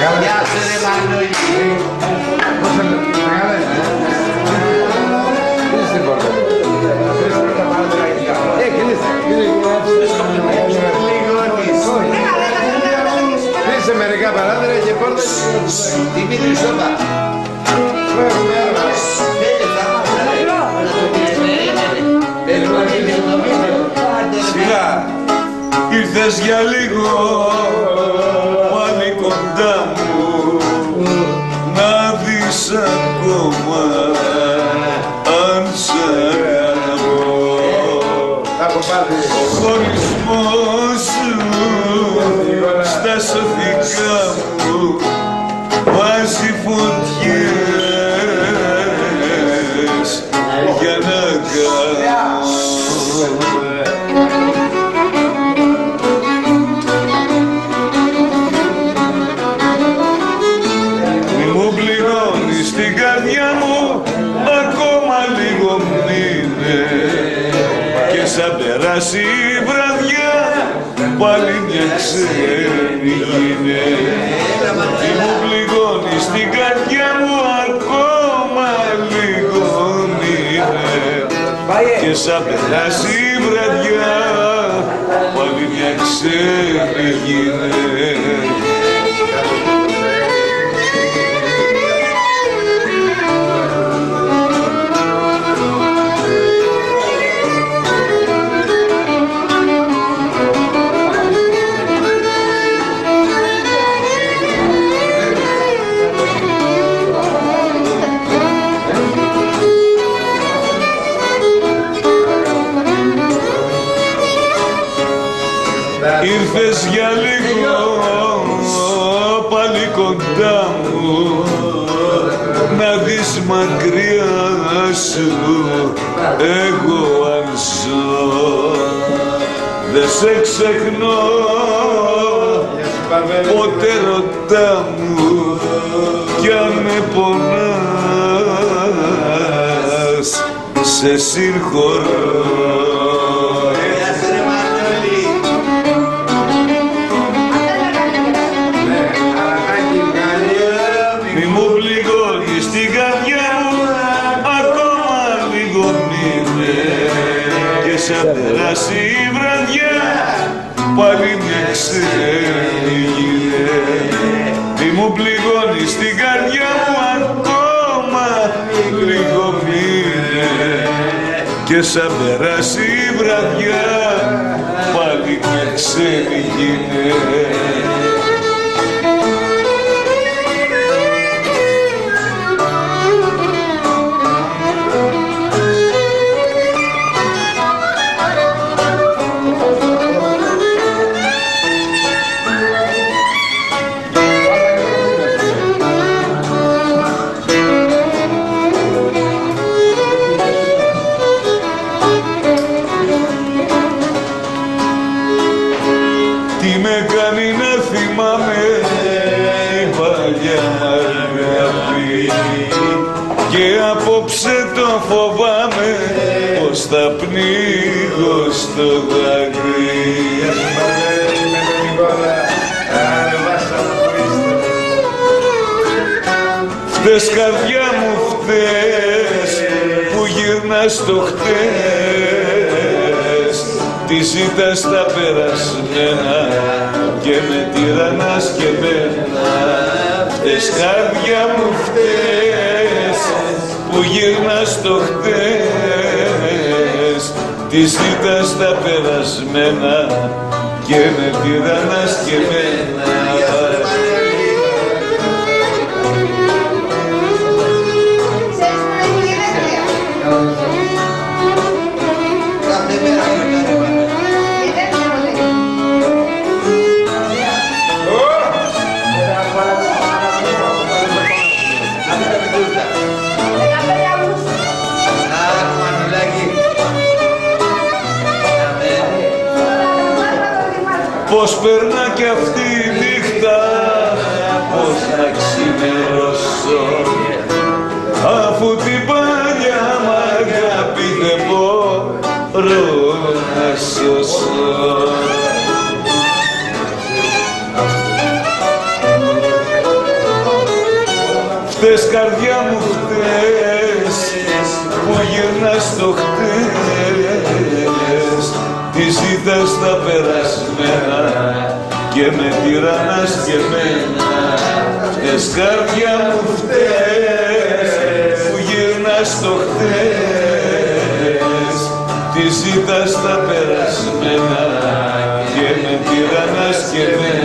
Γεια σου ρε Μανώλη. Κλείσε την πόρτα. Κλείσε μερικά παράθυρα και πόρτα. Δημήτρη Σόπα. Σιγά, ήρθες για λίγο πάλι κοντά μου να δεις ακόμα αν σ' αγαπώ. Ο χωρισμός σου στα σωθικά μου βάζει φωτιές για να κάνω. Μη μου πληγώνεις την καρδιά μου ακόμα λίγο μείνε και σαν περάσει η βραδιά πάλι μια ξένη γίνε. Μη μου πληγώνεις την καρδιά μου ακόμα λίγο μείνε και σαν περάσει η βραδιά πάλι μια ξένη γίνε. Ήρθες για λίγο πάλι κοντά μου να δεις μακριά σου εγώ αν ζω. Δε σε ξεχνώ ποτέ ρωτά μου κι αν με πονάς σε συγχωρώ. Σαν περάσει η βραδιά πάλι μια ξένη γίνε. Μη μου πληγώνεις την καρδιά μου ακόμα λίγο μείνε και σαν περάσει η βραδιά πάλι μια ξένη γίνε. Τι με κάνει να θυμάμαι η παλιά αγάπη και απόψε το φοβάμαι πως θα πνίγω στο δάκρυ. Φταίς καρδιά μου φταίς που γυρνάς το χτες, τη ζήτας τα περασμένα και με τυραννάς και μένα. Φταίς καρδιά μου φταίς που γυρνάς το χτες, τη ζήτας τα περασμένα και με τυραννάς και μένα. Πώς περνά κι αυτή η νύχτα, πώς να ξημερώσω, αφού την παλιά μ' αγάπη δεν μπορώ να σώσω. Φταίς καρδιά μου φταίς που γυρνάς το χτες, τι ζητάς τα περασμένα και με τυραννάς και εμένα. Φταίς καρδιά μου φταίς που γυρνάς το χτες, τι ζητάς τα περασμένα και με τυραννάς και εμένα.